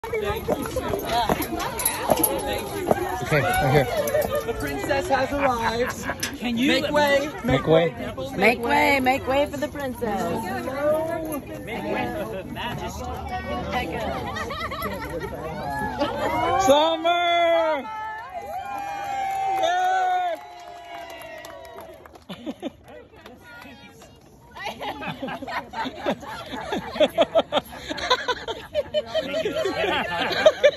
Thank you so much. Thank you. Okay, right here. The princess has arrived. Can you make way? Make way. Make way, make way for the princess. Make way for her majesty. Summer! Yay!